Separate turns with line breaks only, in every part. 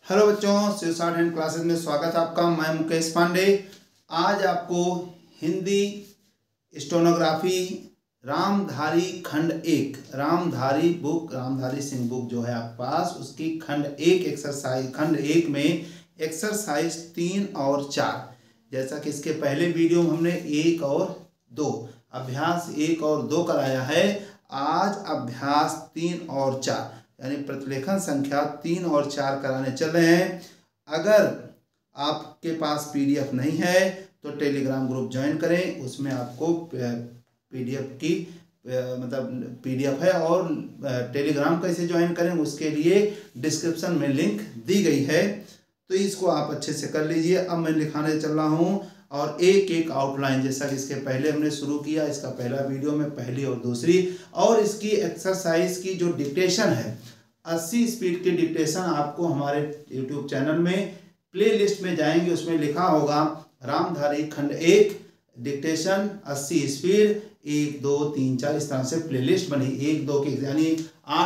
Hello बच्चों, Shiv short hand classes में स्वागत है आपका। मैं मुकेश पांडे। आज आपको हिंदी स्टेनोग्राफी रामधारी खंड 1 रामधारी सिंह बुक जो है आपके पास, उसकी खंड 1 एक्सरसाइज खंड 1 में एक्सरसाइज 3 और 4, जैसा कि इसके पहले वीडियो में हमने 1 और 2 अभ्यास 1 और 2 कराया है। आज अभ्यास 3 और 4 यानी प्रतिलेखन संख्या 3 और 4 कराने चल रहे हैं। अगर आपके पास पीडीएफ नहीं है तो टेलीग्राम ग्रुप ज्वाइन करें, उसमें आपको पीडीएफ की पीडीएफ है। और टेलीग्राम कैसे ज्वाइन करें उसके लिए डिस्क्रिप्शन में लिंक दी गई है, तो इसको आप अच्छे से कर लीजिए। अब मैं लिखाने चल रहा हूँ और एक एक आउटलाइन, जैसा कि इसके पहले हमने शुरू किया, इसका पहला वीडियो में पहली और दूसरी, और इसकी एक्सरसाइज की जो डिक्टेशन है 80 स्पीड की डिक्टेशन आपको हमारे यूट्यूब चैनल में प्लेलिस्ट में जाएंगे, उसमें लिखा होगा रामधारी खंड 1 डिक्टेशन 80 स्पीड 1 2 3 4, इस तरह से प्लेलिस्ट बनी 1 2 की, यानी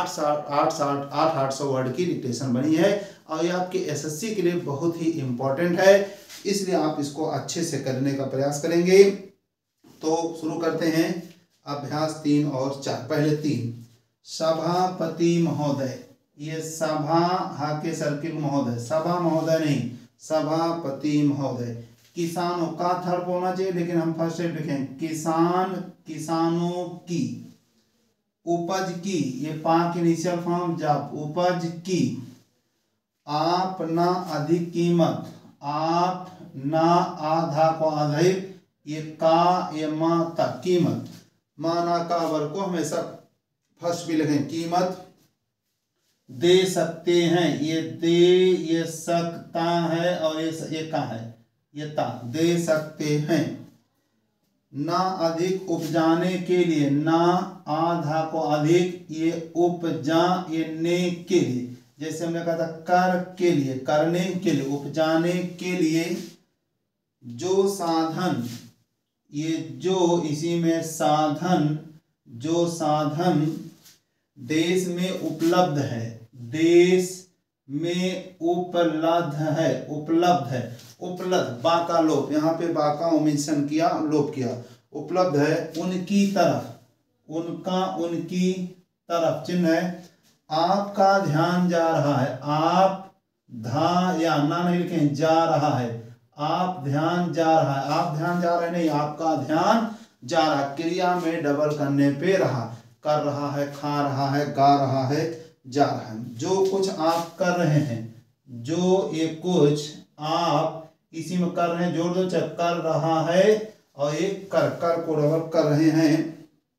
800 वर्ड की डिक्टेशन बनी है। और ये आपके एसएससी के लिए बहुत ही इम्पोर्टेंट है, इसलिए आप इसको अच्छे से करने का प्रयास करेंगे। तो शुरू करते हैं अभ्यास 3 और 4। पहले 3, सभापति महोदय, ये सभा हा के सर्किल महोदय, सभा महोदय नहीं, सभापति महोदय। किसानों का थर्ड होना चाहिए, लेकिन हम फर्स्ट स्टेप लिखें किसान, किसानों की, उपज की, ये पा की इनिशियल फॉर्म जब, उपज की, आप ना अधिक कीमत, आप ना आधा को अधिक, ये का ये मा तक, कीमत, माना का वर्ग को हमेशा फर्स्ट भी लिखें, कीमत दे सकते हैं, ये दे ये सकता है और ये का है, ये ता, दे सकते हैं। ना अधिक उपजाने के लिए, ना आधा को अधिक, ये उपजा ये ने के लिए, जैसे हमने कहा था कर के लिए, करने के लिए, उपजाने के लिए। जो साधन, ये जो इसी में साधन, जो साधन देश में उपलब्ध है, देश में उपलब्ध है, उपलब्ध है, उपलब्ध बा का लोप, यहाँ पे बा का ओमिशन किया, लोप किया, उपलब्ध है, उनकी तरफ, उनका उनकी तरफ चिन्ह है। आपका ध्यान जा रहा है, आप धा या ना नहीं लिखें, जा रहा है, आप ध्यान जा रहा है, आप ध्यान जा रहे नहीं, आपका ध्यान जा रहा, क्रिया में डबल करने पे रहा, कर रहा है, खा रहा है, गा रहा है, जा रहा है। जो कुछ आप कर रहे हैं, जो ये कुछ आप इसी में कर रहे हैं, जोड़ दो, चाहे कर रहा है और एक कर, कर को डबल कर रहे हैं,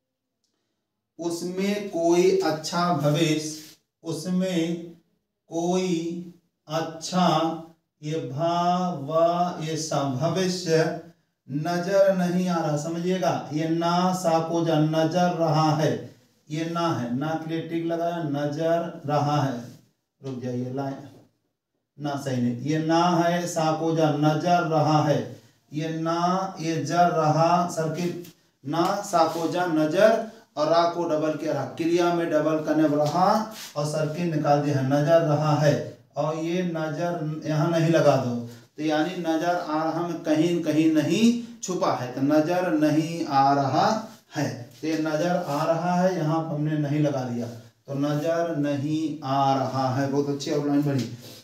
उसमें कोई अच्छा भविष्य, उसमें कोई अच्छा, ये भाव ये सब भविष्य नजर नहीं आ रहा, समझिएगा, ये ना सा को जा नजर रहा है, ये ना है, ना के लिए टिक लगाया, नजर रहा है, रुक जाइए लाइन, ना सही नहीं, ये ना है, सा को जा नजर रहा है, ये ना ये जर रहा, सर्किल ना सा को जा नजर, और रा को डबल किया रहा, क्रिया में डबल करने रहा और सर्किल निकाल दिया है, नजर रहा है, और ये नजर यहाँ नहीं लगा दो, तो यानी नजर आ रहा में कहीं कहीं नहीं छुपा है, तो नजर नहीं आ रहा है, तो ये नजर आ रहा है, यहाँ हमने नहीं लगा दिया, तो नजर नहीं आ रहा है। बहुत अच्छी आउटलाइन बनी।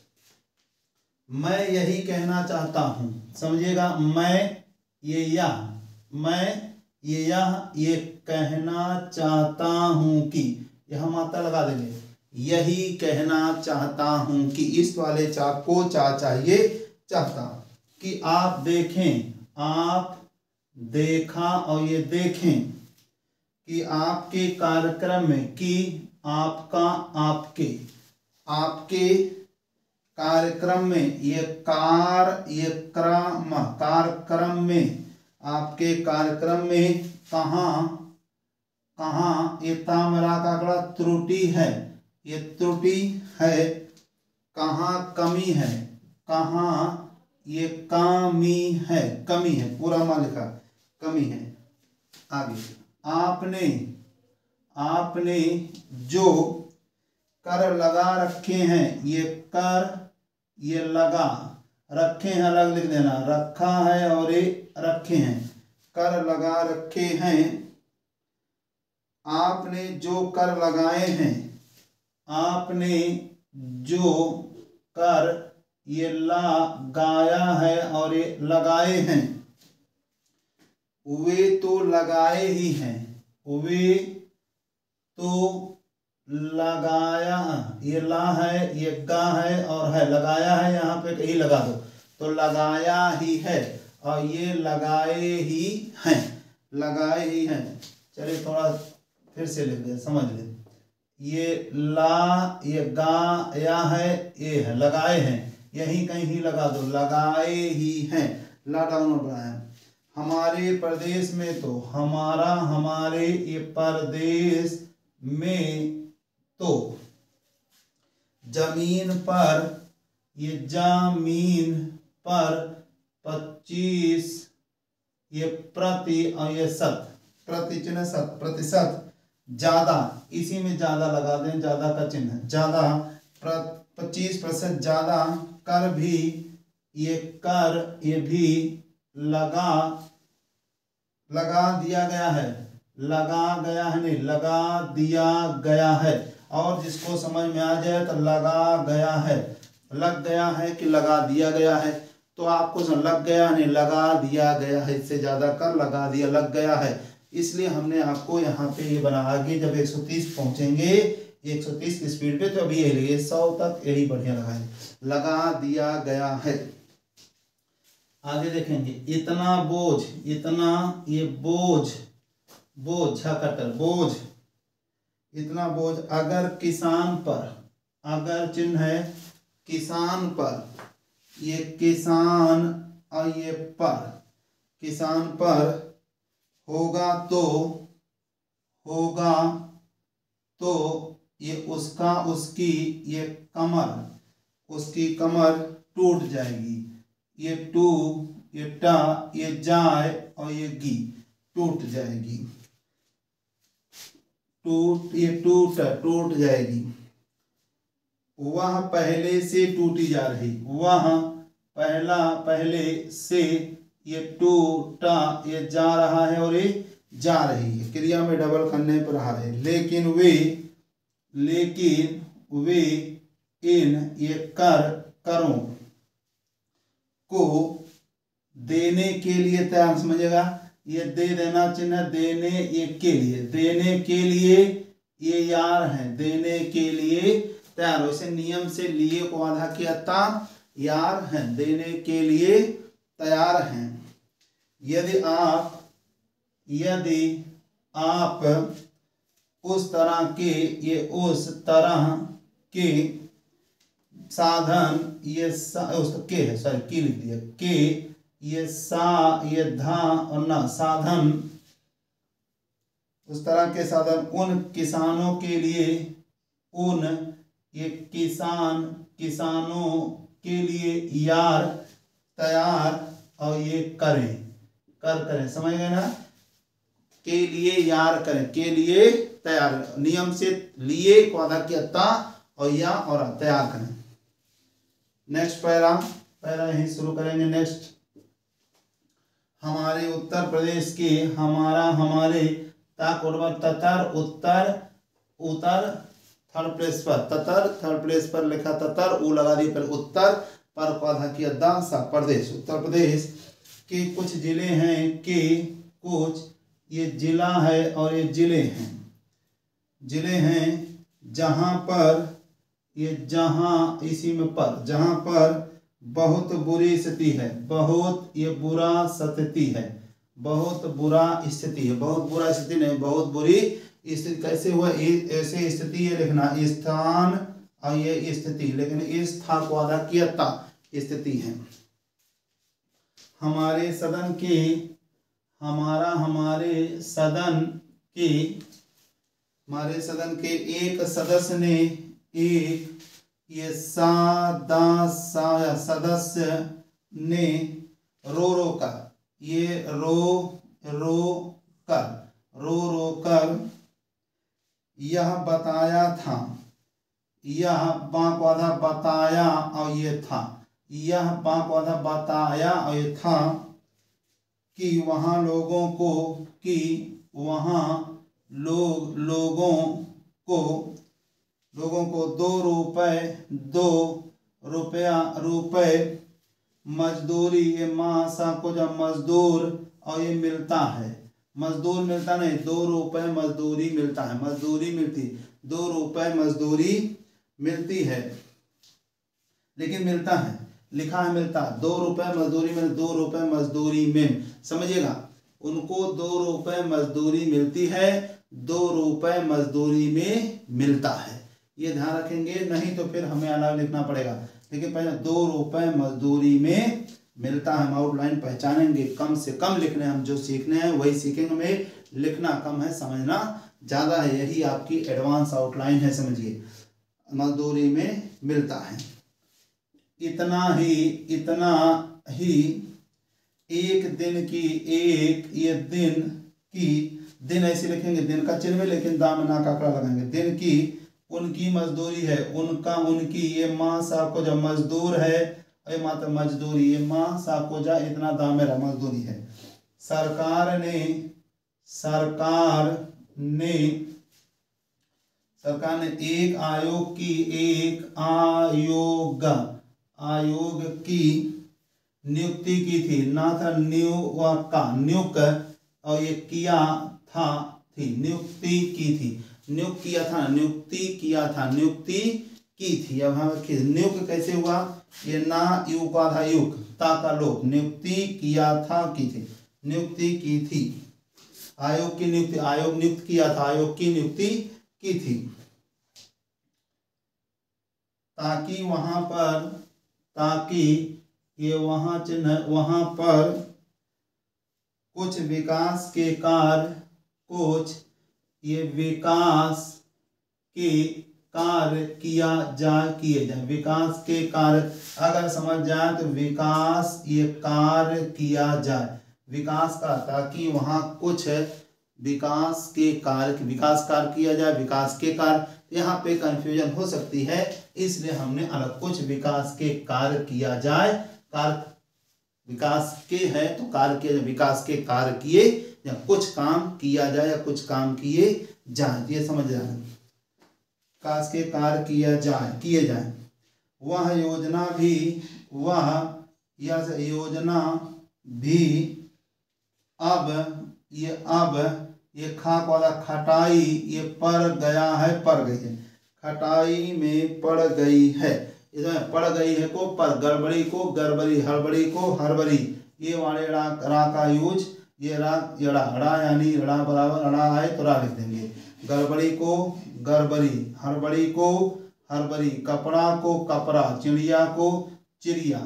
मैं यही कहना चाहता हूँ, समझिएगा, मैं ये यह, मैं ये यह, ये कहना चाहता हूँ कि, यह मात्रा लगा देंगे, यही कहना चाहता हूँ कि, इस वाले चाप को चाहिए चाहता, कि आप देखें, आप देखा और ये देखें, कि आपके कार्यक्रम में, कि आपका आपके, आपके कार्यक्रम में, ये क्रम, कार्यक्रम में, आपके कार्यक्रम में कहाँ कहाँ, ये तामरा का आंकड़ा त्रुटि है, ये त्रुटि है, कहाँ कमी है, कहाँ ये कमी है, कमी है, पूरा मान लिखा, कमी है। आगे, आपने, आपने जो कर लगा रखे हैं, ये कर ये लगा, रखे हैं अलग लिख देना, रखा है और ये रखे हैं, कर लगा रखे हैं। आपने जो कर लगाए हैं, आपने जो कर ये लगाया है और ये लगाए हैं। वे तो लगाए ही हैं, वे तो लगाया, ये ला है, ये गा है और है, लगाया है, यहाँ पे कहीं लगा दो तो लगाया ही है, और ये लगाए ही हैं, लगाए ही हैं। चलिए थोड़ा फिर से लिख दे, समझ ले। ये ला, ये गा या है, ये है, लगाए हैं, यही कहीं ही लगा दो, लगाए ही हैं, ला डाउन बनाया। हमारे प्रदेश में तो, हमारा, हमारे, ये प्रदेश में तो, जमीन पर, ये जमीन पर 25, ये प्रति और ये शत, प्रति चिन्ह शत, प्रतिशत ज्यादा, इसी में ज्यादा लगा दें, ज्यादा का चिन्ह, ज्यादा 25% ज्यादा कर भी, ये कर ये भी लगा दिया गया है, लगा गया है नहीं, लगा दिया गया है। और जिसको समझ में आ जाए तो लगा गया है, लग गया है कि लगा दिया गया है, तो आपको लग गया नहीं, लगा दिया गया है, इससे ज्यादा कर लगा दिया, लग गया है, इसलिए हमने आपको यहाँ पे ये बना। आगे जब 130 पहुंचेंगे, 130 की स्पीड पे, तो अभी ये लिए 100 तक यही बढ़िया लगाए, लगा दिया गया है। आगे देखेंगे, इतना बोझ, इतना ये बोझ, बोझ कटर बोझ, इतना बोझ अगर किसान पर, अगर चिन्ह है किसान पर, ये किसान और ये पर, किसान पर होगा तो ये उसका, उसकी, ये कमर, उसकी कमर टूट जाएगी, ये टू, ये टा, ये जाए और ये गी, टूट जाएगी, ये टूट जाएगी। वह पहले से टूटी जा रही, वह पहला, पहले से, ये टूटा, ये जा रहा है और ये जा रही है, क्रिया में डबल करने पर रहा है। लेकिन वे इन, ये करों को देने के लिए तैयार, समझेगा, ये दे देना चिन्ह, देने, ये के लिए, देने के लिए ये यार हैं, देने के लिए तैयार। वैसे नियम से लिए को आधा किया था, यार हैं, देने के लिए तैयार हैं। यदि आप उस तरह के, ये उस तरह के साधन, ये के है, सॉरी की लिख दिया, के, ये सा, ये धा और ना, साधन, उस तरह के साधन उन किसानों के लिए, उन ये किसानों के लिए यार, तैयार और ये करें, करें, समझ गए ना, के लिए यार करें, के लिए तैयार, नियम से लिए को आधा किया था और या और तैयार करें। नेक्स्ट पैरा यहीं शुरू करेंगे। नेक्स्ट, हमारे उत्तर प्रदेश के, हमारा, हमारे, ततर, उत्तर थर्ड प्लेस पर, ततर थर्ड प्लेस पर लिखा, ततर ऊ लगा दी, पर उत्तर पर को आधा किया दासा, प्रदेश, उत्तर प्रदेश के कुछ जिले हैं, के कुछ, ये जिला है और ये जिले हैं, जहां पर, ये जहां, इसी में पर, जहां पर बहुत बुरी स्थिति है, बहुत ये बुरा स्थिति है, बहुत बुरा स्थिति है, बहुत बुरा स्थिति नहीं, बहुत बुरी स्थिति। कैसे हुआ, ऐसे स्थिति ये लिखना, स्थान और ये स्थिति, लेकिन इस था को आधा किया था, स्थिति है। हमारे सदन के, हमारा, हमारे सदन के एक सदस्य ने, एक ये सदस्य ने रो कर, ये रो कर यह बताया था, यह बां को आधा बताया और ये था, यह बां को आधा बताया और ये था कि वहाँ लोगों को, कि वहाँ लोगों को 2 रुपये मजदूरी, ये मासा को जब मजदूर और ये मिलता है, मजदूर मिलता नहीं, 2 रुपये मजदूरी मिलता है, मजदूरी मिलती, 2 रुपये मजदूरी मिलती है, लेकिन मिलता है, लिखा है मिलता, 2 रुपये मजदूरी में, 2 रुपये मजदूरी में, समझिएगा, उनको 2 रुपये मजदूरी मिलती है, 2 रुपये मजदूरी में मिलता है, ये ध्यान रखेंगे, नहीं तो फिर हमें अलग लिखना पड़ेगा। लेकिन पहले 2 रुपये मजदूरी में मिलता है, हम आउटलाइन पहचानेंगे, कम से कम लिखने, हम जो सीखने हैं वही सीखेंगे, हमें लिखना कम है, समझना ज़्यादा है, यही आपकी एडवांस आउटलाइन है, समझिए, मजदूरी में मिलता है। इतना ही एक दिन की, एक ये दिन की, दिन ऐसे लिखेंगे, दिन का चिन्ह में, लेकिन दामना का आंकड़ा लगाएंगे, दिन की उनकी मजदूरी है, उनका उनकी, ये माँ साको जब मजदूर है, ये मात्र मजदूरी, ये माँ साको जा इतना दाम मेरा मजदूरी है। सरकार ने एक आयोग की नियुक्ति की थी, ना था नियुक्त और ये किया था, थी, नियुक्ति की थी, नियुक्त किया था, नियुक्ति की थी। अब हम नियुक्त कैसे हुआ, ये ना यू का था, युग ता का लोप, नियुक्ति किया था, की थी, नियुक्ति की थी, आयोग की नियुक्ति, आयोग नियुक्त किया था, आयोग की नियुक्ति की थी, ताकि ये वहां चिन्ह, वहां पर कुछ विकास के कार्य, किए जाए, विकास के कार्य अगर समझ जाए तो विकास, ये कार्य किया जाए, विकास का, ताकि वहाँ कुछ विकास कार्य किया जाए, विकास के कार्य, यहाँ पे कंफ्यूजन हो सकती है, इसलिए हमने अलग, कुछ विकास के कार्य किया जाए, कार्य विकास के है तो कार्य किया जाए, विकास के कार्य किए, या कुछ काम किया जाए, या कुछ काम किए जाए, ये समझ जाए, विकास के कार्य किए जाए। वह योजना भी अब ये खा वाला खटाई, ये पड़ गया है, पड़ गई है, खटाई में पड़ गई है, इसमें पड़ गई है को पर, गड़बड़ी को गड़बड़ी, हड़बड़ी को हड़बड़ी, ये वाले रा का यूज, ये रा यानी रा बराबर रा है तो रा लिख देंगे, गड़बड़ी को गड़बड़ी, हड़बड़ी को हड़बड़ी, कपड़ा को कपड़ा, चिड़िया को चिड़िया,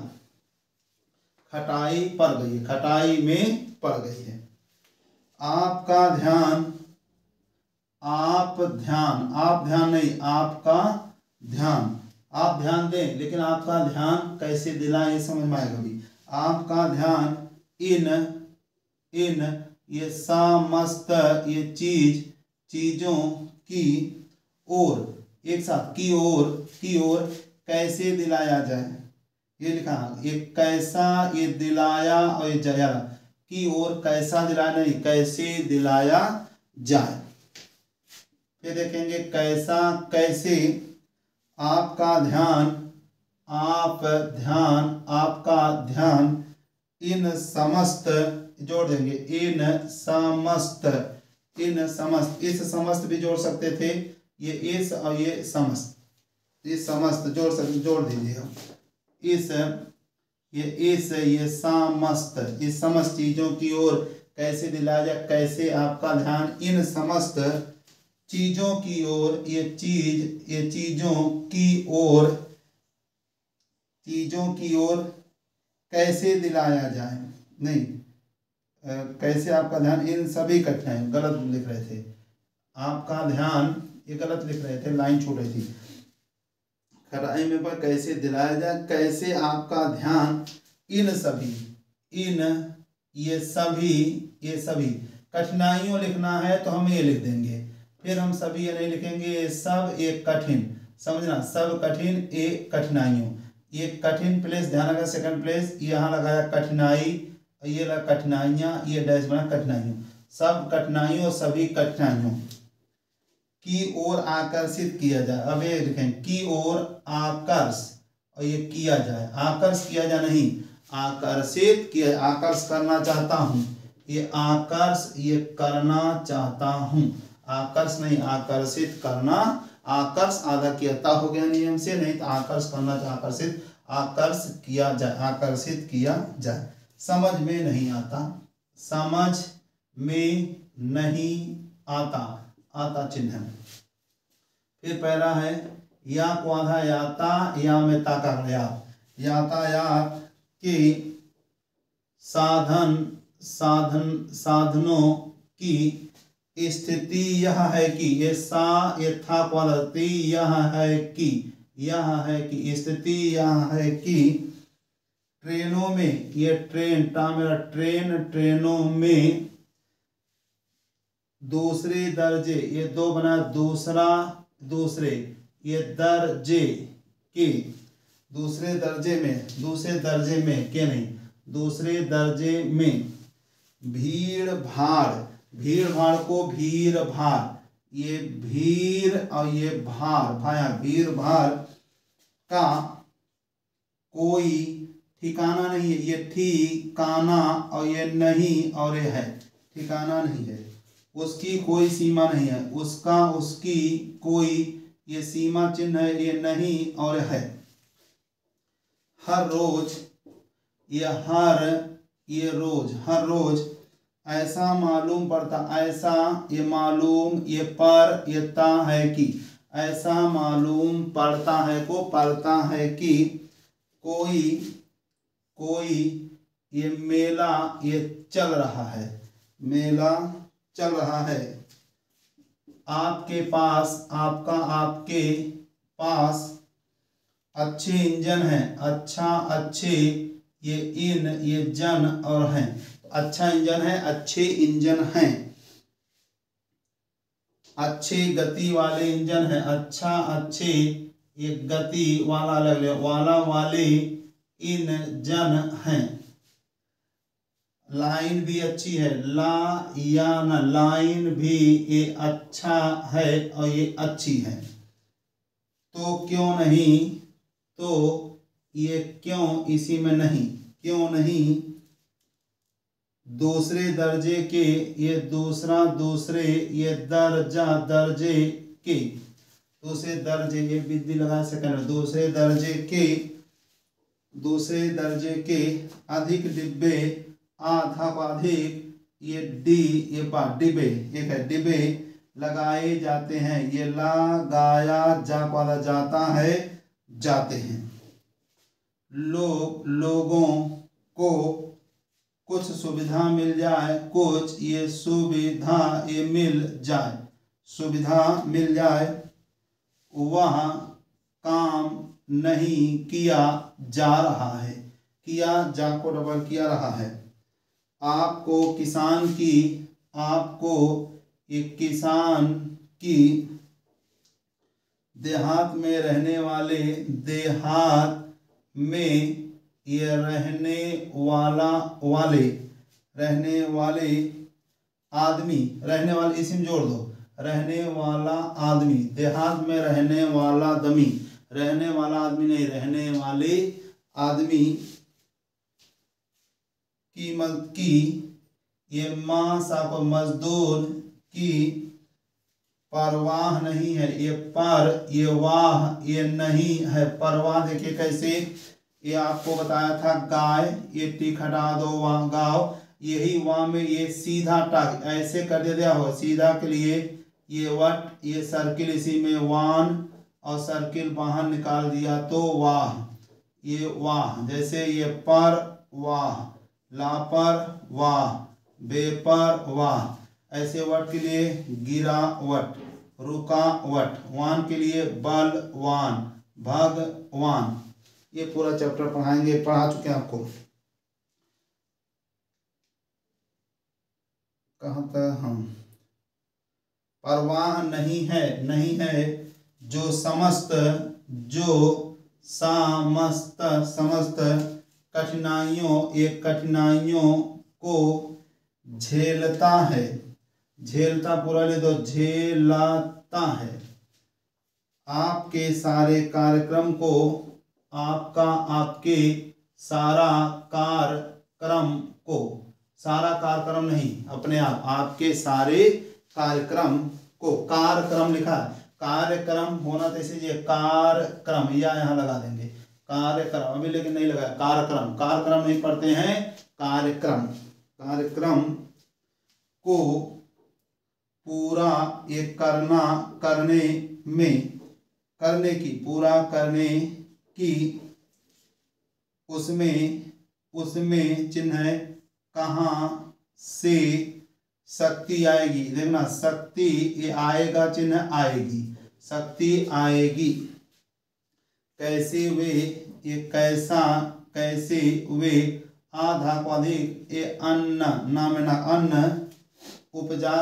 खटाई पड़ गई है, खटाई में पड़ गई है। आपका ध्यान, आप ध्यान दें, लेकिन आपका ध्यान कैसे दिलाएं ये समझ में आएगा अभी। आपका ध्यान इन ये समस्त ये चीजों की ओर, एक साथ, की ओर कैसे दिलाया जाए, ये लिखा, ये कैसा, ये दिलाया और ये जया, की ओर कैसा दिलाया, नहीं कैसे दिलाया जाए। फिर देखेंगे कैसे, आपका ध्यान इन समस्त, जोड़ देंगे, इन समस्त, इस समस्त भी जोड़ सकते थे, ये इस और ये समस्त, इस समस्त जोड़ दीजिए हम, ये समस्त, इस समस्त चीजों की ओर कैसे दिलाया जाए, कैसे आपका ध्यान इन समस्त चीजों की ओर, ये चीजों की ओर कैसे दिलाया जाए, नहीं कैसे आपका ध्यान इन सभी कठिनाई, गलत लिख रहे थे, आपका ध्यान, ये गलत लिख रहे थे, लाइन छूट रही थी, खटाई में पर कैसे दिलाया जाए, कैसे आपका ध्यान इन सभी, ये सभी कठिनाइयों लिखना है तो हम ये लिख देंगे, फिर हम सभी ये नहीं लिखेंगे, ये सब एक कठिन, समझना, सब कठिन ए कठिनाइयों, ये कठिन प्लेस ध्यान रखा, सेकंड प्लेस यहाँ लगाया कठिनाई, ये लगा कठिनाइयाँ, ये डैश बना कठिनाइयों, सब कठिनाइयों सभी कठिनाइयों की ओर आकर्षित किया जाए। अब ये लिखें की ओर आकर्ष, और ये किया जाए, आकर्ष किया जाए नहीं, आकर्षित किया, आकर्ष करना चाहता हूँ, ये आकर्ष ये करना चाहता हूँ, आकर्ष नहीं आकर्षित करना, आकर्ष आधा किया हो गया नियम से, नहीं तो आकर्ष करना, आकर्षित, आकर्ष किया जाए, आकर्षित किया जाए। समझ में नहीं आता, समझ में नहीं आता, आता चिन्ह है। फिर पहला है या को आधा याता, या में ताका गया, यातायात के साधनों की स्थिति यह है कि, ये सा ये था को आधा ती, यह है कि, यह है कि स्थिति यह है कि ट्रेनों में, ये ट्रेन टा मेरा ट्रेन, ट्रेनों में दूसरे दर्जे, ये दो बना दूसरा, दूसरे, ये दर्जे के, दूसरे दर्जे में, दूसरे दर्जे में के नहीं, दूसरे दर्जे में भीड़ भाड़, भीड़ भाड़ को भीड़ भाड़, ये भीड़ और ये भार, भाया भीड़ भाड़ का कोई ठिकाना नहीं है, ये ठिकाना और ये नहीं और ये है, ठिकाना नहीं है, उसकी कोई सीमा नहीं है, उसका उसकी कोई ये सीमा चिन्ह है, ये नहीं और है। हर रोज, ये हर, ये रोज, हर रोज ऐसा मालूम पड़ता, ऐसा ये मालूम, ये पर ये ता है कि, ऐसा मालूम पड़ता है को पड़ता है कि कोई कोई ये मेला ये चल रहा है, मेला चल रहा है। आपके पास, आपका आपके पास अच्छे इंजन है, अच्छा अच्छे, ये इन ये जन और हैं, अच्छा इंजन है, अच्छे इंजन हैं, अच्छे गति वाले इंजन है, अच्छा अच्छे ये गति वाला लग ले, वाला वाले इन जन हैं। लाइन भी अच्छी है, ला या न, लाइन भी ये अच्छा है और ये अच्छी है। तो क्यों नहीं, तो ये क्यों इसी में नहीं, क्यों नहीं दूसरे दर्जे के, ये दूसरा, दूसरे ये दर्जा, दर्जे के, दूसरे दर्जे, ये विधि लगा सकें, दूसरे दर्जे के, दूसरे दर्जे के अधिक डिब्बे, आधा को अधिक, ये डी ये डिब्बे, एक है डिब्बे लगाए जाते हैं, ये लगाया जा को आधा जाता है, जाते हैं। लोगों को कुछ सुविधा मिल जाए, कुछ ये सुविधा ये मिल जाए, सुविधा मिल जाए, वह काम नहीं किया जा रहा है, किया जा को डबल किया रहा है। आपको किसान की, आपको एक किसान की, देहात में रहने वाले, देहात में ये रहने वाला, वाले, रहने वाले आदमी, रहने वाले इसी जोड़ दो, रहने वाला आदमी, देहात में रहने वाला दमी, रहने वाला आदमी नहीं, रहने वाले आदमी कीमत की, ये मां साको मजदूर की परवाह नहीं है, ये पर ये वाह ये नहीं है, परवाह देखिए कैसे, ये आपको बताया था गाय, ये टिक हटा दो, वाह गाओ, यही वाह में ये सीधा टाक ऐसे कर दिया हो, सीधा के लिए ये वट, ये सर्किल इसी में वान, और सर्किल बाहर निकाल दिया तो वाह, ये वाह, जैसे ये पर वाह, लापर वाह, बेपर वाह, ऐसे वट के लिए गिरा वट, रुका वट, वान के लिए बलवान, भगवान। ये पूरा चैप्टर पढ़ाएंगे, पढ़ा चुके हैं आपको, कहाँ तक हम, परवाह नहीं है, नहीं है जो समस्त समस्त कठिनाइयों को झेलता है। झेलता पूरा ले दो, झेलता है। आपके सारे कार्यक्रम को, आपके सारा कार्यक्रम को, सारा कार्यक्रम नहीं अपने आप, आपके सारे कार्यक्रम को, कार्यक्रम लिखा है, कार्यक्रम होना तो इसीलिए कार्यक्रम या यहाँ लगा देंगे कार्यक्रम, अभी लेकिन नहीं लगा कार्यक्रम, कार्यक्रम नहीं पढ़ते हैं, कार्यक्रम, कार्यक्रम को पूरा ये पूरा करने की उसमें चिन्ह है कहाँ से शक्ति आएगी। देखना शक्ति ये आएगा, चिन्ह आएगी, शक्ति आएगी। कैसे वे, ये कैसे वे आधा को अधिक, ये अन्न नाम ना अन्न उपजा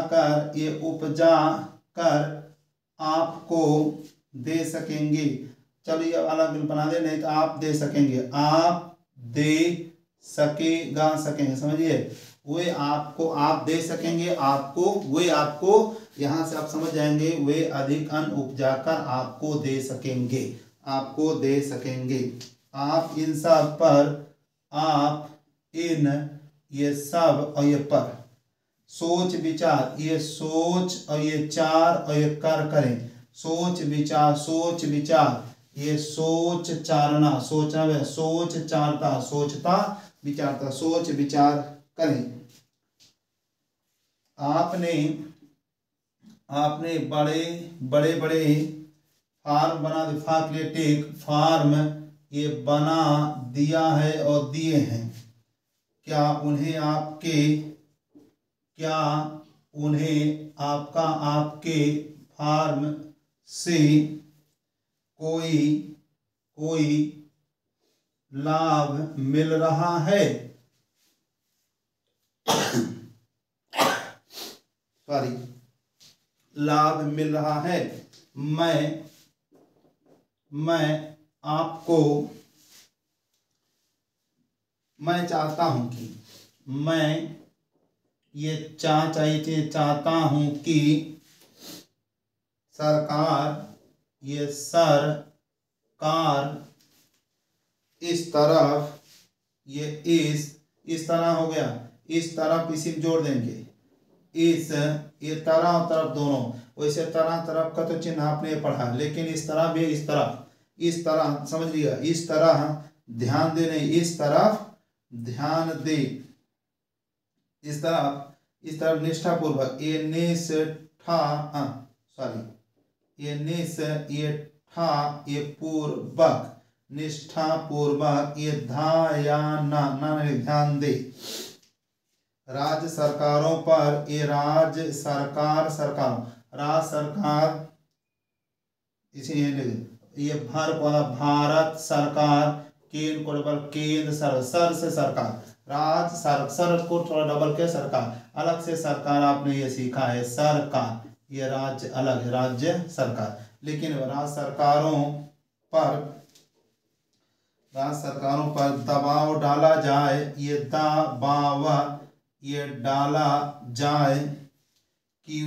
कर आपको दे सकेंगे। चलो ये अलग बना दे, नहीं तो आप दे सकेंगे, आप दे सकेगा, सकेंगे, समझिए। वे आपको, आप दे सकेंगे, आपको, वे आपको, यहाँ से आप समझ जाएंगे, वे अधिक अन्न उपजा कर आपको दे सकेंगे, आपको दे सकेंगे। आप इन सब पर, आप इन ये सब और ये पर सोच विचार, ये सोच और ये चार और ये कर करें। सोच विचार ये सोच चारना, सोचना वे सोच चारता, सोचता विचारता, सोच विचार करें। आपने बड़े फार्म बना दे, फार्म फार्म ये बना दिया है और दिए हैं। क्या उन्हें आपके फार्म से कोई लाभ मिल रहा है? सॉरी, लाभ मिल रहा है। मैं चाहता हूं कि, मैं ये चाहता हूं कि सरकार इस तरफ, ये इस तरह हो गया, इस तरफ इसी में जोड़ देंगे, ये तरह और तरफ दोनों, वैसे तरफ का तो चिन्ह आपने पढ़ा, लेकिन इस तरह भी, इस तरह समझ लिया, इस तरह ध्यान दे, नहीं इस तरफ ध्यान दे, इस तरफ निष्ठापूर्वक, ये निष्ठा, ये पूर्वक, निष्ठा पूर्वक, ये ध्यान दे। राज्य सरकारों पर, ये राज्य सरकार इसीलिए ये भारत सरकार, केंद्र सर से सरकार, सर को थोड़ा डबल के सरकार, अलग से सरकार आपने ये सीखा है, सरकार, ये राज्य अलग है, राज्य सरकार। लेकिन राज्य सरकारों पर दबाव डाला जाए, ये डाला जाए कि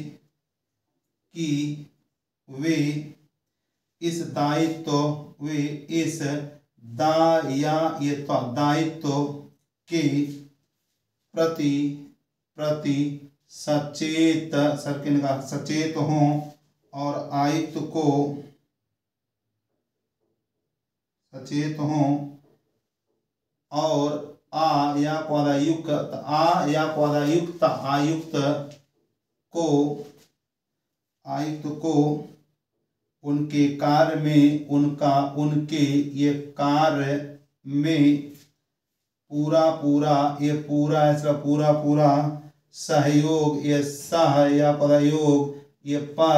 वे इस दायित्व के प्रति सचेत हों और आयुक्त को सचेत हों और आयुक्त को उनके कार्य में, उनके ये कार्य में पूरा सहयोग, ये सहयोग ये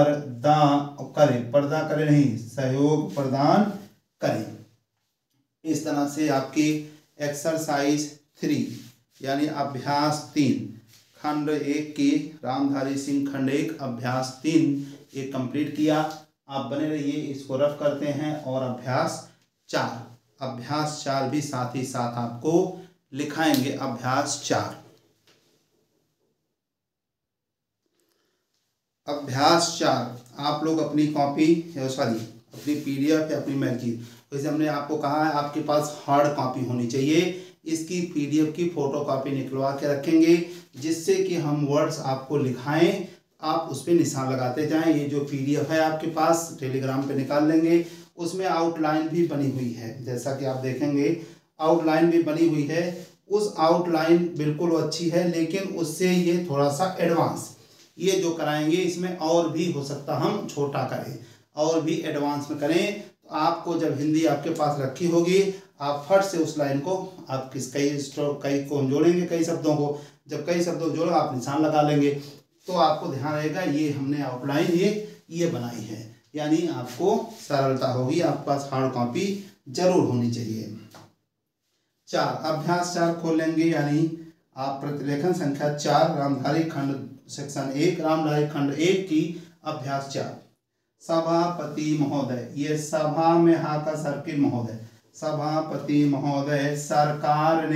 पर्दा करे नहीं, सहयोग प्रदान करें। इस तरह से आपकी एक्सरसाइज 3 यानी अभ्यास 3 खंड 1 की रामधारी सिंह खंड 1 अभ्यास 3 ये कंप्लीट किया। आप बने रहिए, इसको रफ करते हैं। और अभ्यास 4 भी साथ ही साथ आपको लिखाएंगे। अभ्यास 4 आप लोग अपनी कॉपी अपनी पीडीएफ या अपनी मैगजीन, वैसे हमने आपको कहा है आपके पास हार्ड कॉपी होनी चाहिए, इसकी पीडीएफ की फोटो कॉपी निकलवा के रखेंगे, जिससे कि हम वर्ड्स आपको लिखाएं, आप उस पर निशान लगाते जाएं। ये जो पीडीएफ है आपके पास टेलीग्राम पे निकाल लेंगे, उसमें आउटलाइन भी बनी हुई है, जैसा कि आप देखेंगे आउटलाइन भी बनी हुई है। उस आउटलाइन बिल्कुल अच्छी है, लेकिन उससे ये थोड़ा सा एडवांस, ये जो कराएंगे इसमें और भी हो सकता हम छोटा करें और भी एडवांस में करें। तो आपको जब हिंदी आपके पास रखी होगी, आप फट से उस लाइन को आप कई को जोड़ेंगे, कई शब्दों को, जब कई शब्दों को जोड़ो आप निशान लगा लेंगे, तो आपको ध्यान रहेगा ये हमने आउटलाइन ये बनाई है, यानी आपको सरलता होगी। आपके पास हार्ड कॉपी जरूर होनी चाहिए। 4 अभ्यास 4 खोल लेंगे, यानी आप प्रतिलेखन संख्या 4 रामधारी खंड सेक्शन 1 रामधारी खंड 1 की अभ्यास 4। सभापति महोदय, ये सभा में हा का सर्किल महोदय, सभापति महोदय, सरकार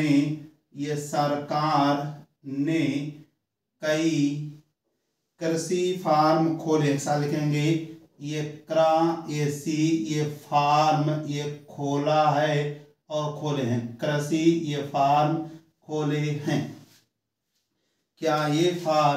ने कई कृषि फार्म खोले, एक साथ लिखेंगे, ये ये फार्म ये खोला है और खोले हैं, कृषि ये फार्म खोले हैं। क्या ये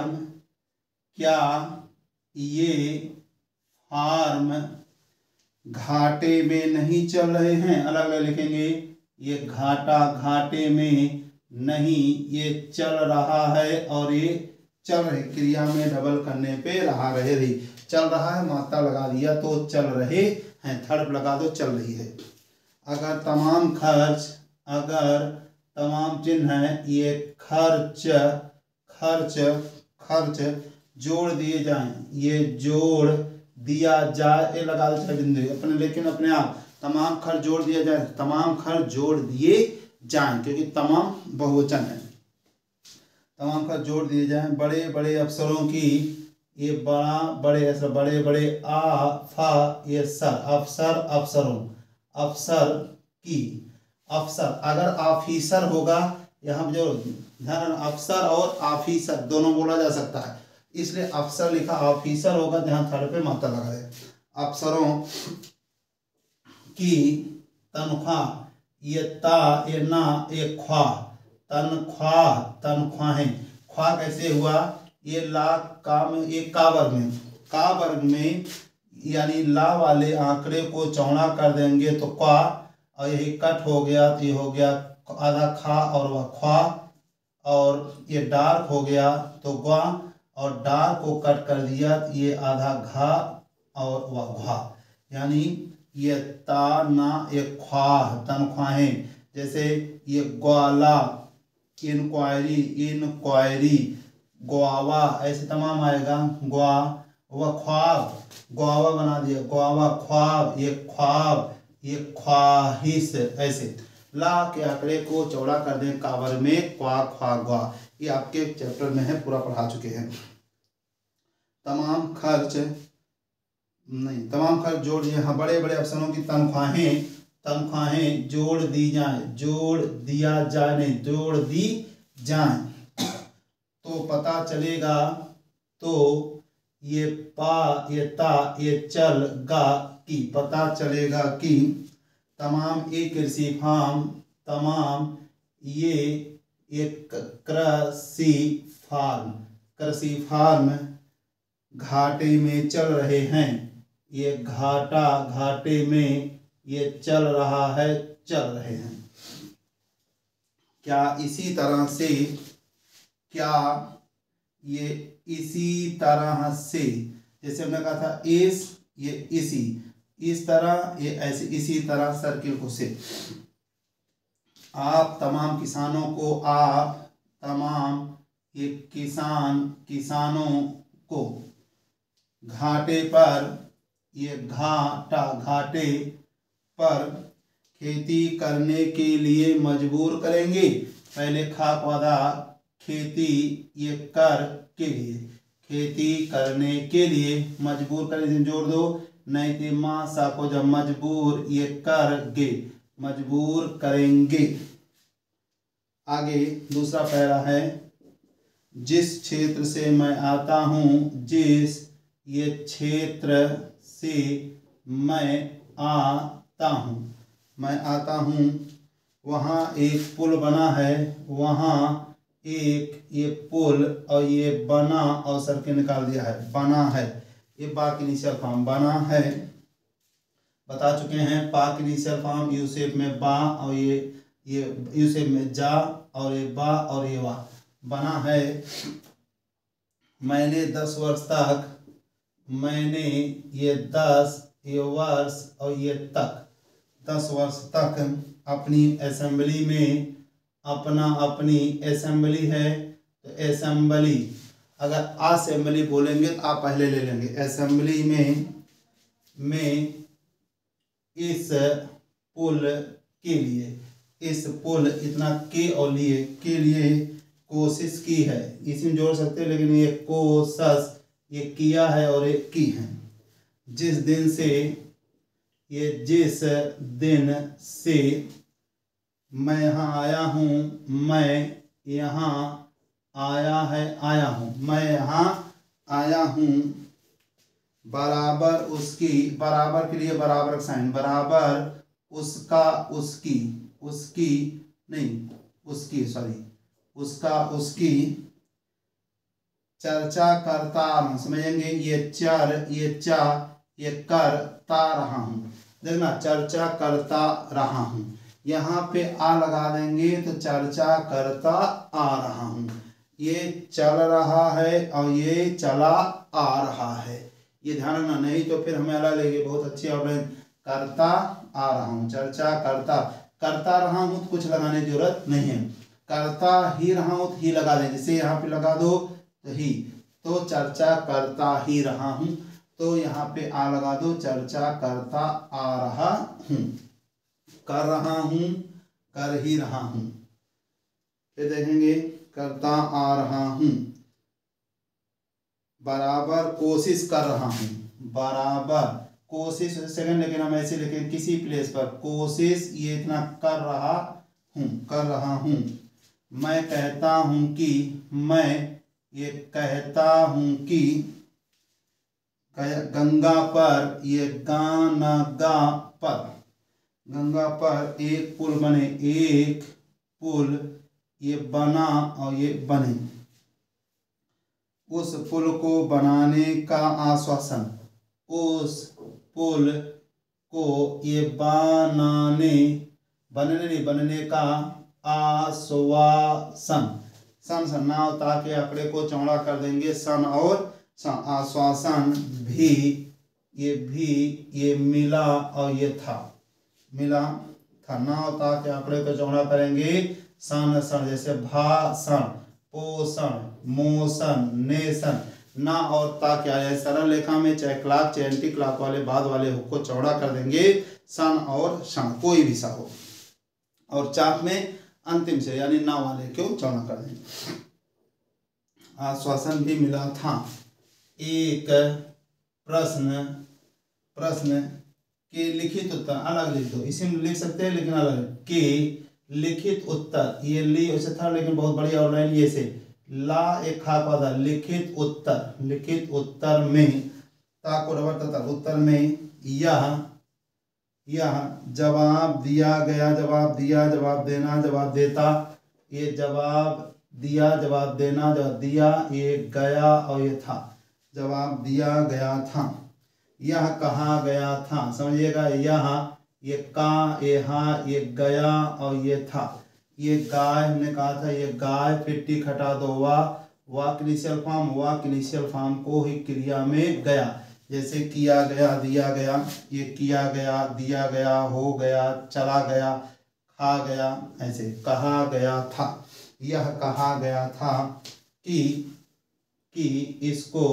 फार्म घाटे में नहीं चल रहे हैं, अलग अलग लिखेंगे, ये घाटे में नहीं, ये चल रहा है, और ये चल रहे क्रिया में डबल करने पे रही, चल रहा है मात्रा लगा दिया तो चल रहे हैं, थर्ड लगा दो चल रही है। अगर तमाम चिन्ह है, ये खर्च जोड़ दिए जाएं, ये जोड़ दिया जाए, ये लगा दो बिंदु अपने, लेकिन अपने आप तमाम खर्च जोड़ दिया जाए, तमाम खर्च जोड़ दिए जाएं, क्योंकि तमाम बहुवचन है, तमाम खर्च जोड़ दिए जाएं। बड़े बड़े अफसरों की, ये बड़े ये अफसर की, अफसर अगर ऑफिसर होगा, यहाँ जो ध्यान, अफसर और ऑफिसर दोनों बोला जा सकता है, इसलिए अफसर लिखा, ऑफिसर होगा ध्यान थर्ड पे मात्रा लगा दे। अफसरों की तनख्वाह, ये ना ये ख्वा, तनख्वाहें, ख्वा कैसे हुआ, ये ला का में, ये का वर्ग में यानी ला वाले आंकड़े को चौड़ा कर देंगे तो क्वा, और यही कट हो गया तो ये हो गया आधा खा और वह ख्वा, और ये डार्क हो गया तो ग्वा, और डार्क को कट कर दिया तो ये आधा घा और वह घा, यानी ये ता ना ये ख्वाह, तनख्वाहें, जैसे ये ग्वाला, इंक्वायरी, ग्वावा, ऐसे तमाम आएगा, ख्वाब, ग्वावा बना दिया, ग्वावा ख्वाब, ये ख्वाहिश, ऐसे ला के आंकड़े को चौड़ा कर दें काबर में, क्वा ख्वा ग्वा, ये आपके चैप्टर में है, पूरा पढ़ा चुके हैं। तमाम खर्च जोड़ दिए, हाँ, बड़े बड़े अफसरों की तनख्वाहें जोड़ दी जाए, तो पता चलेगा, तो ये चल गा की, पता चलेगा कि तमाम कृषि फार्म घाटे में चल रहे हैं, ये घाटे में ये चल रहे हैं। क्या इसी तरह से, जैसे हमने कहा था इस तरह, ये ऐसे इसी तरह सर्किल को से, आप तमाम किसानों को घाटे पर खेती करने के लिए मजबूर करेंगे। पहले खा पौधा, खेती ये कर के लिए, खेती करने के लिए मजबूर करें, जोड़ दो, नहीं थी माँ सा को जब मजबूर ये कर गे, मजबूर करेंगे। आगे दूसरा पैरा है, जिस क्षेत्र से मैं आता हूँ, जिस ये क्षेत्र से मैं आता हूँ, मैं आता हूँ, वहाँ एक पुल बना है, वहाँ एक ये पुल और ये बना और सर के निकाल दिया है, बना है, ये बा की इनिशियल फॉर्म बना है, बता चुके हैं। पा की इनिशियल फॉर्म यू शेप में बा और ये यू शेप में जा और ये बा और ये वा, बना है। मैंने 10 वर्ष तक, मैंने ये 10 ये वर्ष और ये तक, 10 वर्ष तक अपनी असेंबली में, अपना अपनी असेंबली है तो असेंबली, अगर असेंबली बोलेंगे तो आप पहले ले लेंगे, असेंबली में इस पुल के लिए, इस पुल इतना के और लिए के लिए कोशिश की है, इसमें जोड़ सकते हैं लेकिन ये कोशिश ये किया है और ये की है। जिस दिन से, ये जिस दिन से मैं यहाँ आया हूँ, मैं यहाँ आया है, आया हूँ, मैं यहाँ आया हूँ, बराबर उसकी, बराबर के लिए बराबर का साइन, बराबर उसका उसकी, उसकी नहीं उसकी सॉरी उसका उसकी चर्चा करता रहूं, समझेंगे। ये चर ये चा ये करता रहा हूँ, देखना चर्चा करता रहा हूँ, यहाँ पे आ लगा देंगे तो चर्चा करता आ रहा हूँ, ये चल रहा है और ये चला आ रहा है, ये ध्यान रखना, नहीं तो फिर हमें अलग लगेगी। बहुत अच्छी आउटलाइन, करता आ रहा हूँ, चर्चा करता रहा हूँ तो कुछ लगाने की जरूरत नहीं है, करता ही रहा हूँ तो ही लगा दें, जैसे यहाँ पे लगा दो तो ही, तो चर्चा करता ही रहा हूँ, तो यहाँ पे आ लगा दो, चर्चा करता आ रहा हूँ, कर रहा हूँ, कर ही रहा हूँ। फिर देखेंगे करता आ रहा हूँ, बराबर कोशिश कर रहा हूँ, बराबर कोशिश सेकंड, लेकिन हम ऐसे लिखें किसी प्लेस पर, कोशिश ये इतना कर रहा हूँ, कर रहा हूँ। मैं कहता हूँ कि, मैं ये कहता हूँ कि, गंगा पर ये गाना गा पर, गंगा पर एक पुल बने, एक पुल ये बना और ये बने, उस पुल को बनाने का आश्वासन, उस पुल को ये बनाने, बनने नहीं बनने का आश्वासन, सन सन ना ताकि आंकड़े को चौड़ा कर देंगे, सन और सन, आश्वासन भी ये मिला और ये था, मिला था, ना होता कि आंकड़े को चौड़ा करेंगे, सन सन, जैसे भाषण, पोषण, मोशन, नेशन, ना और ता क्या है, सरल रेखा में चाहे क्लॉक चाहे एंटी क्लॉक वाले बाद वाले हुक को चौड़ा कर देंगे, सन और शन कोई भी सा हो, और चाप में अंतिम से यानी ना वाले को चौड़ा कर देंगे। आश्वासन भी मिला था, एक प्रश्न के लिखित उत्तर, अलग लिख दो, इसी में लिख सकते हैं लेकिन अलग, के लिखित उत्तर, ये ली वैसे था लेकिन बहुत बढ़िया ऑनलाइन, ये से ला एक खा पा था, लिखित उत्तर, लिखित उत्तर में, ता को डबल तथा उत्तर में यह जवाब दिया गया, जवाब दिया, जवाब देना, जवाब देता, ये जवाब दिया, जवाब देना, जवाब दिया, ये गया और ये था, जवाब दिया गया था। यह कहा गया था, समझिएगा, यह ये का, ये हाँ, ये गया और ये था, ये गाय हमने कहा था, ये गाय, फिर टिक हटा दो, वाक इनिशियल फॉर्म, वाक इनिशियल फॉर्म को ही क्रिया में गया, जैसे किया गया, दिया गया, ये किया गया, दिया गया, हो गया, चला गया, खा गया, ऐसे कहा गया था। यह कहा गया था कि इसको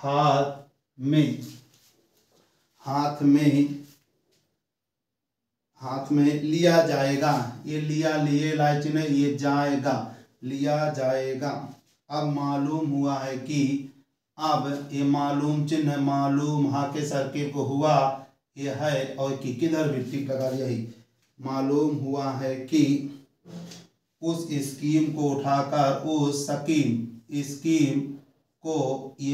हाथ में लिया जाएगा, ये लिया, लिए लाइच ने, ये जाएगा, लिया जाएगा। अब मालूम हुआ है कि अब ये मालूम चिन्ह मालूम हा के सर्किल को हुआ ये है और कि किधर भी टिक लगा दिया ही मालूम हुआ है कि उस स्कीम को उठाकर उस स्कीम को ये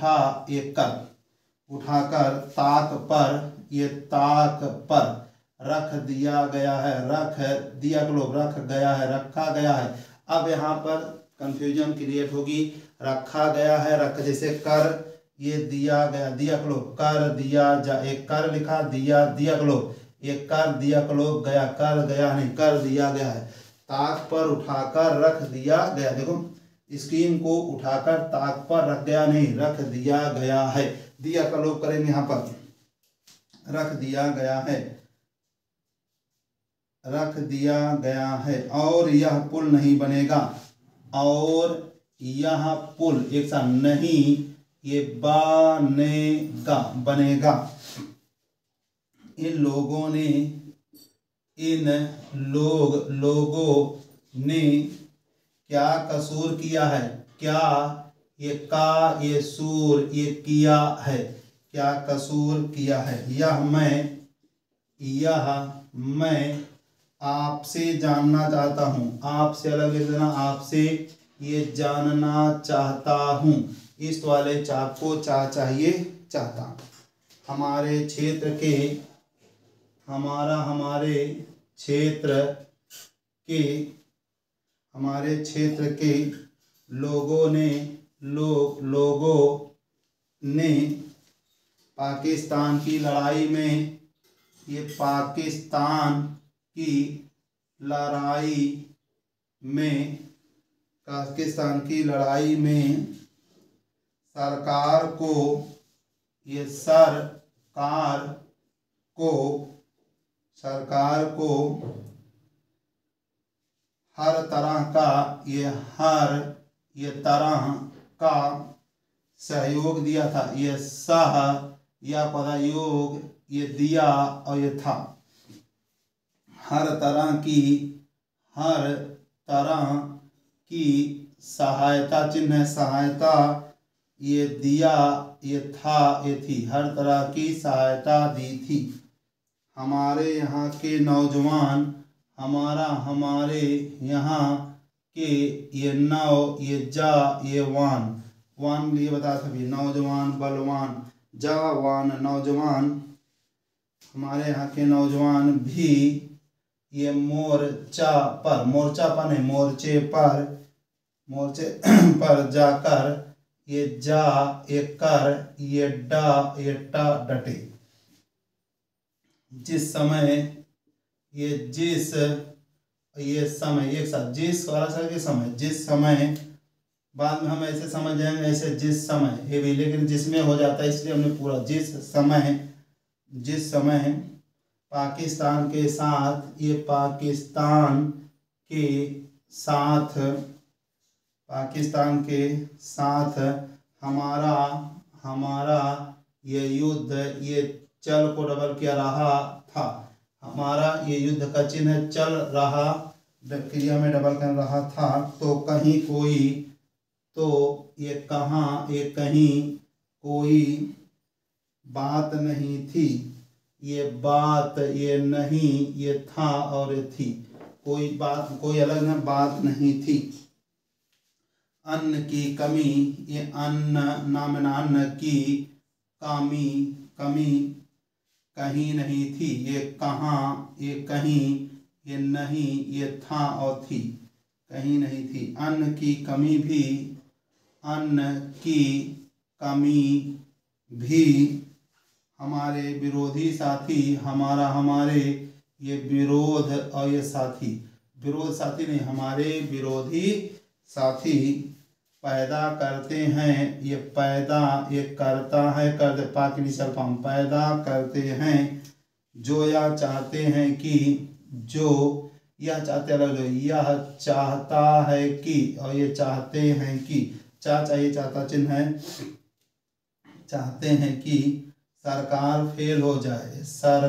उठाकर ताक पर रख दिया गया है रखा गया है। अब यहाँ पर कंफ्यूजन क्रिएट होगी। रखा गया है रख जैसे कर ये दिया गया दिया कलो कर दिया जा एक कर लिखा दिया कलो एक कर दिया कलो गया कर गया नहीं कर दिया गया है। ताक पर उठाकर रख दिया गया देखो स्कीम को उठाकर ताक पर रख गया नहीं रख दिया गया है। दिया का लोग करेंगे यहाँ पर रख दिया गया है और यह पुल नहीं बनेगा और यह पुल एक साथ नहीं ये बनेगा। इन लोगों ने क्या कसूर किया है क्या ये सूर ये किया है क्या कसूर किया है। यह मैं आपसे जानना चाहता हूँ आपसे अलग देना आपसे ये जानना चाहता हूँ। इस वाले चाप को चाहिए चाहता हमारे क्षेत्र के लोगों ने पाकिस्तान की लड़ाई में सरकार को हर तरह का सहयोग दिया था। ये सहयोग ये दिया और ये था। हर तरह की सहायता चिन्ह सहायता ये दिया ये था ये थी हर तरह की सहायता दी थी। हमारे यहाँ के नौजवान हमारे यहाँ के ये ये जा ये वान ये बता सभी नौजवान बलवान जवान नौजवान हमारे यहाँ के नौजवान भी ये मोर्चे पर जाकर ये कर ये डटे। जिस समय बाद में हम ऐसे समझ जाएंगे ऐसे जिस समय ये भी लेकिन जिसमें हो जाता है इसलिए हमने पूरा जिस समय पाकिस्तान के साथ हमारा ये युद्ध ये चल को डबल किया रहा था। हमारा ये युद्ध का चिन्ह चल रहा क्रिया में डबल कर रहा था तो कहीं कोई बात नहीं थी। ये बात ये नहीं ये था और थी कोई अलग न बात नहीं थी। अन्न की कमी ये अन्न की कमी कहीं नहीं थी। ये कहीं ये नहीं ये था और थी कहीं नहीं थी। अन्न की कमी भी हमारे विरोधी साथी हमारे ये विरोध और ये विरोध साथी नहीं हमारे विरोधी साथी पैदा करते हैं। ये पैदा ये करता है कर दे पा के निचल पाऊँ पैदा करते हैं जो यह चाहते हैं कि यह चाहता है कि और ये चाहते हैं कि चाहिए चाहता चिन्ह है चाहते हैं कि सरकार फेल हो जाए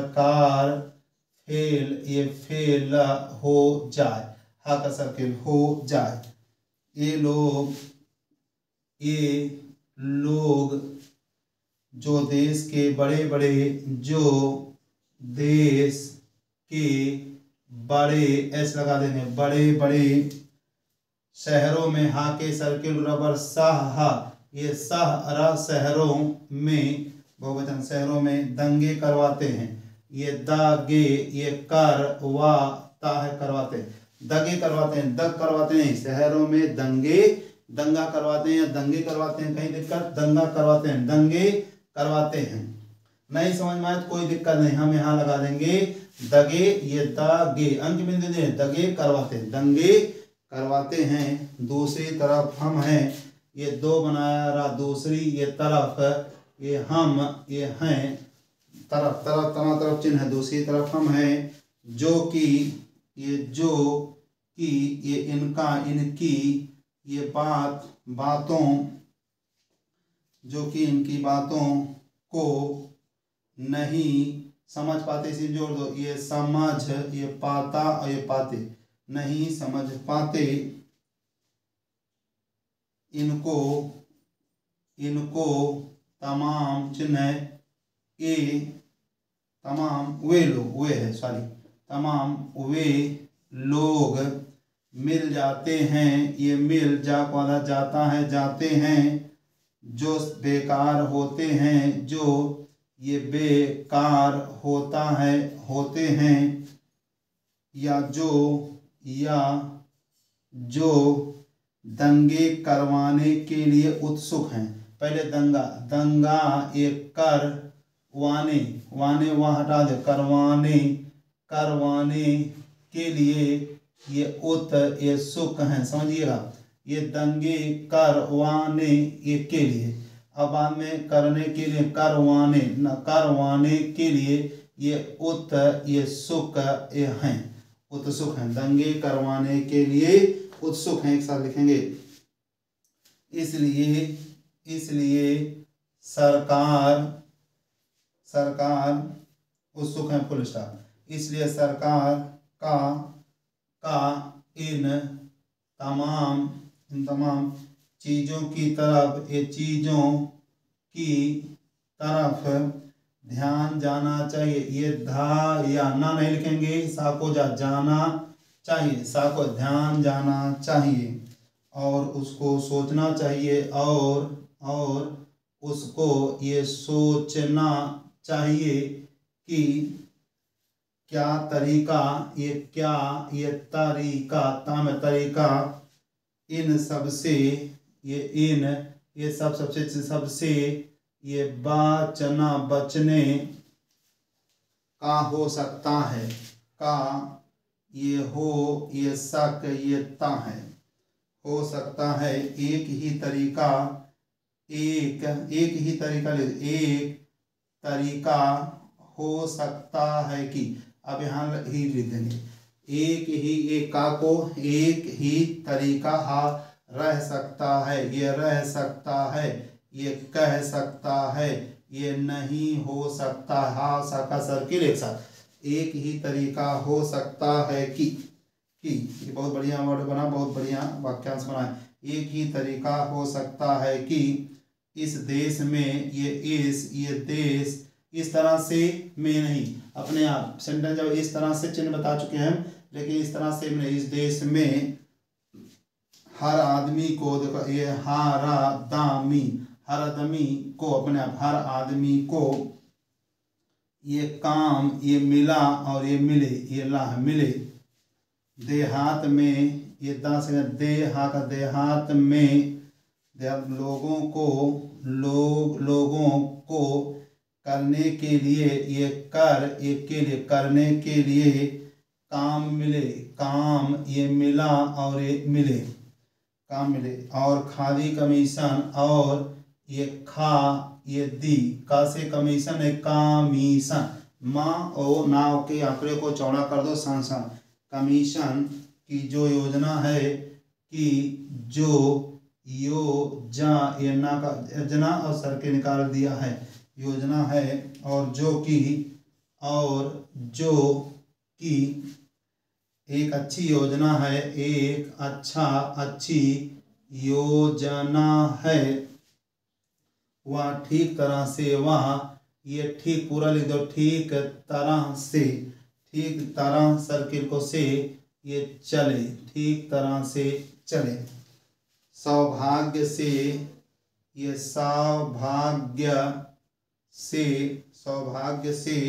फेल हो जाए हा का सर्किल हो जाए। ये लोग, जो देश के बड़े बड़े, जो देश के बड़े, ऐसे लगा देंगे, बड़े बड़े शहरों में, हा के सर्किल रबर शाह, ये शाह शहरों में, बहुवचन शहरों में दंगे करवाते हैं। ये दागे, ये कर वा ता है करवाते हैं, दंगे करवाते हैं, दग करवाते हैं, शहरों में दंगे, दंगा करवाते हैं या दंगे करवाते हैं, कहीं दिक्कत, दंगा करवाते हैं, दंगे करवाते हैं। नहीं समझ में आए तो कोई दिक्कत नहीं, हम यहाँ लगा देंगे दगे, ये दागे, अंक बिंदु दे, दगे करवाते हैं, दंगे करवाते हैं। दूसरी तरफ हम हैं, ये दो बनाया रहा, दूसरी ये तरफ, ये हम, ये हैं, तरफ तरफ तरफ तरफ चिन्ह है, दूसरी तरफ हम हैं, जो कि, ये जो कि, ये इनका, इनकी, ये बात, बातों, जो कि इनकी बातों को नहीं समझ पाते, इसे जोड़ दो, ये समझ, ये पाता और ये पाते, नहीं समझ पाते, इनको, इनको तमाम चिन्ह, ये तमाम वे लोग, वे है सॉरी, तमाम वे लोग मिल जाते हैं, ये मिल जा वाला जाता है, जाते हैं, जो बेकार होते हैं, जो ये बेकार होता है, होते हैं, या जो दंगे करवाने के लिए उत्सुक हैं। पहले दंगा, दंगा ये कर वाने, वाने वहाँ हटा दे, करवाने, करवाने के लिए ये उत, ये सुख हैं, समझिएगा, ये दंगे करवाने ये के लिए, अब बाद में करने के लिए, करवाने न, करवाने के लिए ये उत, ये सुख ये हैं, उत्सुक हैं, दंगे करवाने के लिए उत्सुक हैं, एक साथ लिखेंगे। इसलिए, इसलिए सरकार, सरकार उत्सुक है, फुल स्टॉप, इसलिए सरकार का इन तमाम चीज़ों की तरफ, ये चीज़ों की तरफ ध्यान जाना चाहिए। ये धा या ना नहीं लिखेंगे, सा को जाना चाहिए, सा को ध्यान जाना चाहिए, और उसको सोचना चाहिए, और उसको ये सोचना चाहिए कि क्या तरीका, ये क्या, ये तरीका, ताम तरीका, इन सबसे, ये इन, ये सबसे ये बचने का हो सकता है, का ये हो, ये शक, ये ता है, हो सकता है, एक ही तरीका, एक ही तरीका, एक तरीका हो सकता है कि, अब यहाँ ही लिख देंगे, एक ही, एक का को एक ही तरीका हा रह सकता है, ये रह सकता है, ये कह सकता है, ये नहीं हो सकता, हा सा सर्किल एक साथ, एक ही तरीका हो सकता है कि, ये बहुत बढ़िया वर्ड बना, बहुत बढ़िया वाक्यांश बना है, एक ही तरीका हो सकता है कि इस देश में, ये देश, इस तरह से में नहीं, अपने आप सेंटेंस जब इस तरह से चिन्ह बता चुके हैं, लेकिन इस तरह से नहीं, इस देश में हर आदमी को, देखो ये हर आदमी को, अपने आप हर आदमी को ये काम, ये मिला और ये मिले, ये ला मिले, देहात में, ये दा से देहा का, देहात में लोगों को करने के लिए, ये कर, ये के लिए, करने के लिए काम मिले, काम ये मिला और ये मिले, काम मिले, और खादी कमीशन, और ये खा, ये दी, का से कमीशन है, कमीशन, माँ ओ नाव के आंकड़े को चौड़ा कर दो, सान, कमीशन की जो योजना है, कि जो ये ना का योजना और सर के निकाल दिया है, योजना है, और जो कि एक अच्छी योजना है, एक अच्छी योजना है, वह ठीक तरह से, वह ये ठीक पूरा लिख दो, ठीक तरह से, ठीक तरह सर्किल को से ये चले, ठीक तरह से चले। सौभाग्य से, ये सौभाग्य से, सौभाग्य से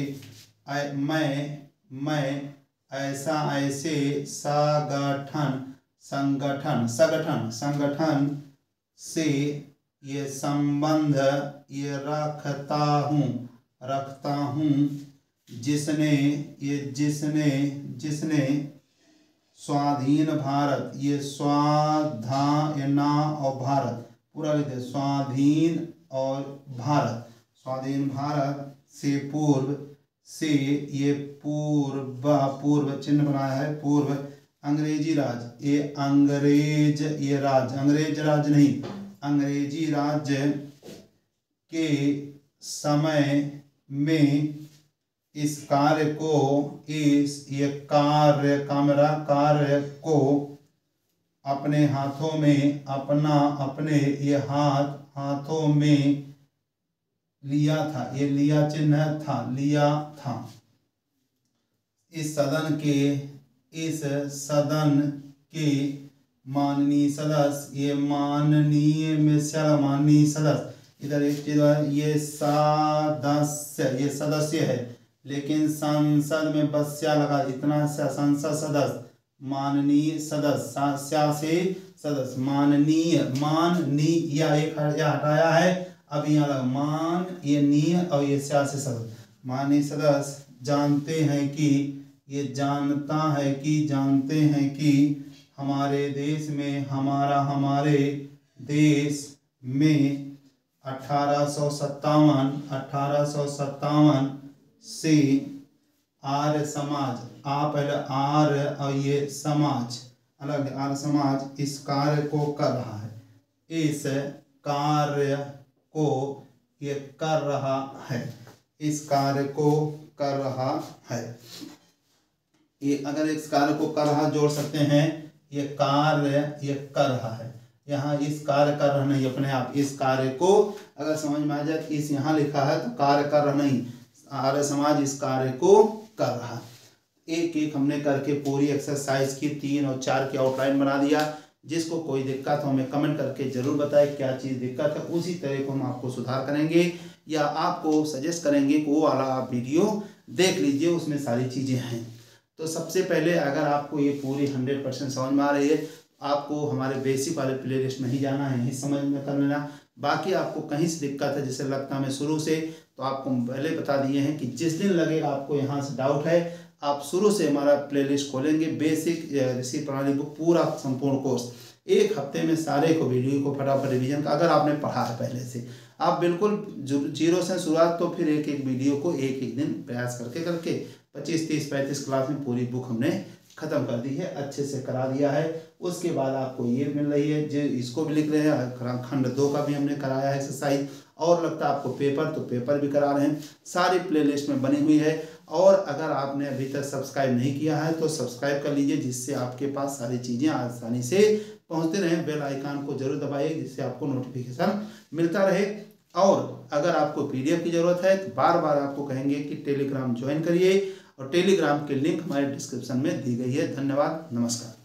मैं ऐसा ऐसे संगठन संगठन संगठन संगठन से ये संबंध ये रखता हूँ जिसने स्वाधीन भारत, ये स्वाधीन और भारत पूरा लिख दे, स्वाधीन और भारत, स्वाधीन भारत से पूर्व से ये पूर्व चिन्ह बनाया है, पूर्व अंग्रेजी राज, ये अंग्रेज ये राज, अंग्रेज राज नहीं, अंग्रेजी राज के समय में इस कार्य को, ये कार्य को अपने हाथों में, अपने ये हाथों में लिया था, ये लिया चिन्ह था, लिया था। इस सदन के माननीय सदस्य, ये माननीय में माननीय सदस्य, इधर एक चीज है, ये सदस्य है, लेकिन संसद में बस्या लगा, इतना सा संसद सदस्य, माननीय सदस्य से सदस्य, माननीय या एक हटाया है, अब यहाँ लगा मान ये नीय और ये स्या से सदस्य, माननीय सदस्य जानते हैं कि, ये जानते हैं कि हमारे देश में, हमारे देश में 1857 से आर्य समाज, आप पहले आर्य और ये समाज अलग, आर्य समाज इस कार्य को कर रहा है, इस कार्य को ये कर रहा है, इस कार्य को कर रहा है। ये अगर इस कार्य को कर रहा जोड़ सकते हैं, ये कार्य ये कर रहा है, यहाँ इस कार्य कर रहा नहीं, अपने आप इस कार्य को अगर समझ में आ जाए, इस यहाँ लिखा है तो कार्य कर रहा नहीं, आर्य समाज इस कार्य को कर रहा। एक एक हमने करके पूरी एक्सरसाइज की 3 और 4 की आउटलाइन बना दिया। जिसको कोई दिक्कत हो हमें कमेंट करके जरूर बताएं क्या चीज़ दिक्कत है, उसी तरह को हम आपको सुधार करेंगे या आपको सजेस्ट करेंगे कि वो वाला आप वीडियो देख लीजिए, उसमें सारी चीज़ें हैं। तो सबसे पहले अगर आपको ये पूरी 100% समझ में आ रही है, आपको हमारे बेसिक वाले प्लेलिस्ट में ही जाना है, यही समझ में कर लेना। बाकी आपको कहीं से दिक्कत है, जैसे लगता है मैं शुरू से तो आपको पहले बता दिए हैं कि जिस दिन लगेगा आपको यहाँ से डाउट है, आप शुरू से हमारा प्लेलिस्ट खोलेंगे, बेसिक ऋषि प्रणाली बुक पूरा संपूर्ण कोर्स, एक हफ्ते में सारे को वीडियो को फटाफट रिवीजन का, अगर आपने पढ़ा है पहले से, आप बिल्कुल जीरो से शुरुआत, तो फिर एक एक वीडियो को एक एक दिन प्रयास करके 25, 30, 35 क्लास में पूरी बुक हमने ख़त्म कर दी है, अच्छे से करा दिया है। उसके बाद आपको ये मिल रही है, जो इसको भी लिख रहे हैं, खंड 2 का भी हमने कराया है एक्सरसाइज, और लगता है आपको पेपर, तो पेपर भी करा रहे हैं, सारी प्लेलिस्ट में बनी हुई है। और अगर आपने अभी तक सब्सक्राइब नहीं किया है तो सब्सक्राइब कर लीजिए, जिससे आपके पास सारी चीज़ें आसानी से पहुंचते रहें। बेल आइकन को जरूर दबाइए, जिससे आपको नोटिफिकेशन मिलता रहे। और अगर आपको PDF की ज़रूरत है तो बार बार आपको कहेंगे कि टेलीग्राम ज्वाइन करिए, और टेलीग्राम की लिंक हमारे डिस्क्रिप्शन में दी गई है। धन्यवाद, नमस्कार।